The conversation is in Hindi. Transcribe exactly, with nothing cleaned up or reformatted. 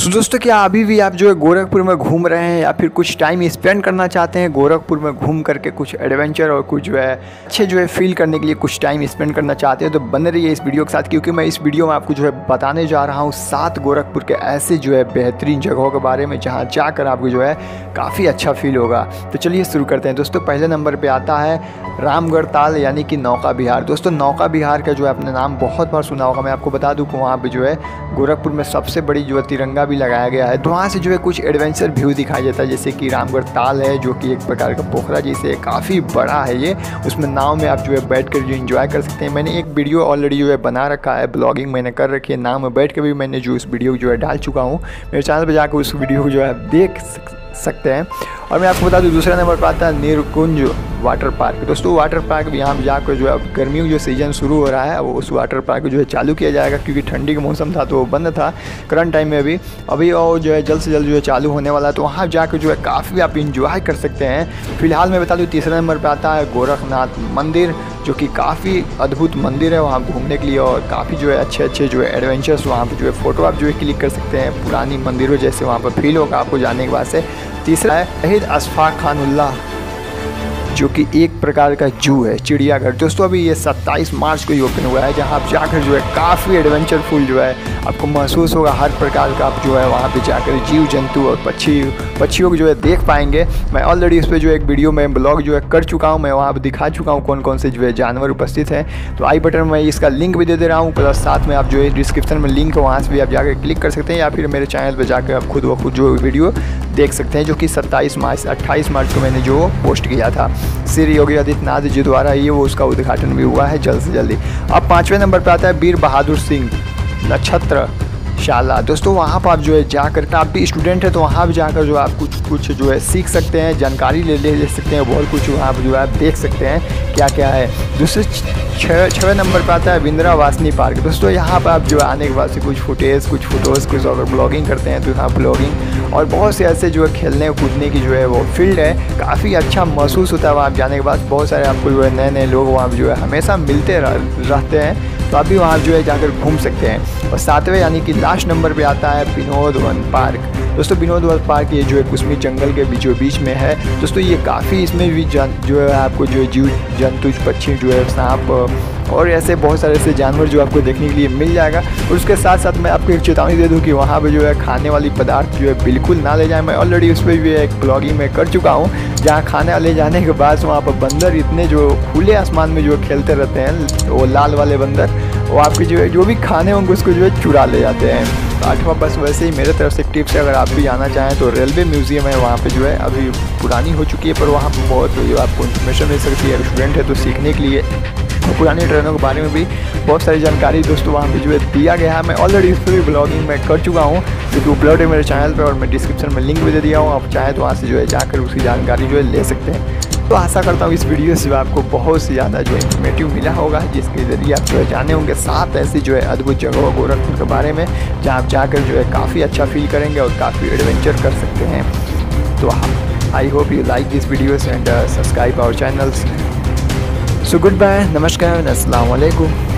सो दोस्तों, क्या अभी भी आप जो है गोरखपुर में घूम रहे हैं या फिर कुछ टाइम स्पेंड करना चाहते हैं गोरखपुर में घूम करके कुछ एडवेंचर और कुछ जो है अच्छे जो है फील करने के लिए कुछ टाइम स्पेंड करना चाहते हैं तो बने रहिए इस वीडियो के साथ, क्योंकि मैं इस वीडियो में आपको जो है बताने जा रहा हूँ सात गोरखपुर के ऐसे जो है बेहतरीन जगहों के बारे में जहाँ जाकर आपको जो है काफ़ी अच्छा फील होगा। तो चलिए शुरू करते हैं दोस्तों। पहले नंबर पर आता है रामगढ़ ताल यानी कि नौका विहार। दोस्तों नौका विहार का जो है अपने नाम बहुत बार सुना होगा। मैं आपको बता दूं कि वहाँ पे जो है गोरखपुर में सबसे बड़ी जो है तिरंगा भी लगाया गया है। तो वहाँ से जो है कुछ एडवेंचर व्यू दिखाई देता है, जैसे कि रामगढ़ ताल है जो कि एक प्रकार का पोखरा जैसे काफ़ी बड़ा है ये। उसमें नाव में आप जो है बैठ कर जो इन्जॉय कर सकते हैं। मैंने एक वीडियो ऑलरेडी जो है बना रखा है, ब्लॉगिंग मैंने कर रखी है, नाव में बैठ कर भी मैंने जो इस वीडियो जो है डाल चुका हूँ। मेरे चैनल पर जाकर उस वीडियो को जो है देख सकते हैं। और मैं आपको बता दूं दूसरा नंबर पर आता है नीरकुंज वाटर पार्क। दोस्तों वाटर पार्क भी यहाँ जाकर जो है अब गर्मियों जो सीज़न शुरू हो रहा है वो उस वाटर पार्क को जो है चालू किया जाएगा, क्योंकि ठंडी का मौसम था तो वो बंद था करंट टाइम में अभी अभी और जो है जल्द से जल्द जो है चालू होने वाला है। तो वहाँ जाकर जो है काफ़ी आप इंजॉय कर सकते हैं। फिलहाल मैं बता दूँ तीसरा नंबर पर आता है गोरखनाथ मंदिर, जो कि काफ़ी अद्भुत मंदिर है वहाँ घूमने के लिए और काफ़ी जो है अच्छे अच्छे जो है एडवेंचर्स वहाँ पर जो है फ़ोटो आप जो है क्लिक कर सकते हैं। पुरानी मंदिरों जैसे वहाँ पर फील होगा आपको जाने के बाद से। तीसरा है शहीद अशफाक खानुल्लाह, जो कि एक प्रकार का जू है, चिड़ियाघर। दोस्तों अभी ये सत्ताईस मार्च को ही ओपन हुआ है, जहां आप जाकर जो है काफ़ी एडवेंचरफुल जो है आपको महसूस होगा। हर प्रकार का आप जो है वहां पे जाकर जीव जंतु और पक्षी पक्षियों को जो है देख पाएंगे। मैं ऑलरेडी इस पर जो एक वीडियो में ब्लॉग जो है कर चुका हूं, मैं वहां पर दिखा चुका हूं कौन कौन से जो है जानवर उपस्थित हैं। तो आई बटन में इसका लिंक भी दे दे रहा हूँ, प्लस साथ में आप जो है डिस्क्रिप्शन में लिंक है वहाँ से भी आप जाकर क्लिक कर सकते हैं, या फिर मेरे चैनल पर जाकर आप खुद व खुद जो वीडियो देख सकते हैं, जो कि सत्ताईस मार्च अट्ठाईस मार्च को मैंने जो पोस्ट किया था श्री योगी आदित्यनाथ जी द्वारा। ये वो उसका उद्घाटन भी हुआ है जल्द से जल्दी। अब पाँचवें नंबर पर आता है वीर बहादुर सिंह नक्षत्र शाला। दोस्तों वहाँ पर आप जो है जाकर आप भी स्टूडेंट है तो वहाँ भी जाकर जो आप कुछ कुछ जो है सीख सकते हैं, जानकारी ले ले ले सकते हैं, बहुत कुछ वहाँ पर जो है आप देख सकते हैं क्या क्या है। दूसरे छः छः नंबर पर आता है विंध्यावासिनी पार्क। दोस्तों यहाँ पर आप जो आने के बाद से कुछ फुटेज कुछ फ़ोटोज़ कुछ अगर ब्लॉगिंग करते हैं तो यहाँ ब्लॉगिंग और बहुत से ऐसे जो है खेलने कूदने की जो है वो फील्ड है, काफ़ी अच्छा महसूस होता है वहाँ जाने के बाद। बहुत सारे आपको जो है नए नए लोग वहाँ जो है हमेशा मिलते रहते हैं, तो आप भी वहाँ जो है जाकर घूम सकते हैं। और सातवें यानी कि लास्ट नंबर पे आता है विनोद वन पार्क। दोस्तों विनोद वन पार्क ये जो है कुसमी जंगल के बीचों बीच में है। दोस्तों ये काफ़ी इसमें भी जो है आपको जो है जीव जंतु पक्षी जो है सांप और ऐसे बहुत सारे ऐसे जानवर जो आपको देखने के लिए मिल जाएगा। और उसके साथ साथ मैं आपको एक चेतावनी दे दूं कि वहाँ पे जो है खाने वाली पदार्थ जो है बिल्कुल ना ले जाएं। मैं ऑलरेडी उस पर भी एक ब्लॉगिंग में कर चुका हूँ, जहाँ खाने ले जाने के बाद वहाँ पर बंदर इतने जो खुले आसमान में जो खेलते रहते हैं, वो लाल वाले बंदर, वो आपके जो है जो भी खाने होंगे उसको जो है चुरा ले जाते हैं। आठवां बस वैसे ही मेरे तरफ से एक टिप्स है, अगर आप भी जाना चाहें तो रेलवे म्यूज़ियम है वहाँ पे जो है अभी पुरानी हो चुकी है, पर वहाँ पर बहुत जो आपको इन्फॉर्मेशन मिल सकती है। अगर स्टूडेंट है तो सीखने के लिए पुरानी ट्रेनों के बारे में भी बहुत सारी जानकारी दोस्तों वहाँ पे जो है दिया गया है। मैं ऑलरेडी इस पर भी ब्लॉगिंग में कर चुका हूँ, क्योंकि उपलब्ध है मेरे चैनल पर और मैं डिस्क्रिप्शन में लिंक भी दे दिया हूँ। आप चाहें तो वहाँ से जो है जाकर उसकी जानकारी जो है ले सकते हैं। तो आशा करता हूँ इस वीडियो से आपको बहुत से ज़्यादा जो इन्फॉर्मेटिव मिला होगा, जिसके ज़रिए आप जो है जाने होंगे सात ऐसी जो है अद्भुत जगहों गोरखपुर के बारे में, जहाँ आप जाकर जो है काफ़ी अच्छा फील करेंगे और काफ़ी एडवेंचर कर सकते हैं। तो I hope you like this videos and subscribe our channels. So goodbye, नमस्कार, अस्सलाम वालेकुम।